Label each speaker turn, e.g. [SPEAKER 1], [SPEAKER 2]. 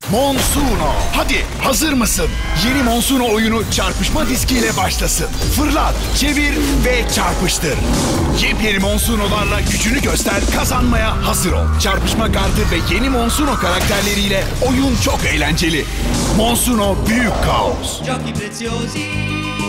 [SPEAKER 1] Monsuno. Hadi hazır mısın? Yeni Monsuno oyunu çarpışma diskiyle başlasın. Fırlat, çevir ve çarpıştır. Yepyeni Monsuno'larla gücünü göster, kazanmaya hazır ol. Çarpışma kartı ve yeni Monsuno karakterleriyle oyun çok eğlenceli. Monsuno Büyük Kaos.
[SPEAKER 2] Giochi preziosi